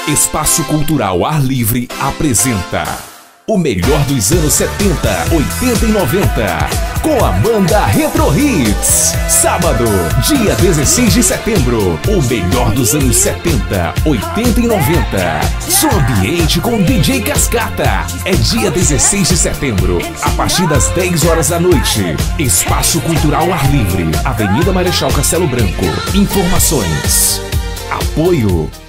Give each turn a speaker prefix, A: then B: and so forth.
A: Espaço Cultural Ar Livre apresenta o melhor dos anos 70, 80 e 90, com a banda Retro Hits. Sábado, dia 16 de setembro, o melhor dos anos 70, 80 e 90. Som ambiente com DJ Cascata. É dia 16 de setembro, a partir das 10 horas da noite. Espaço Cultural Ar Livre, Avenida Marechal Castelo Branco. Informações. Apoio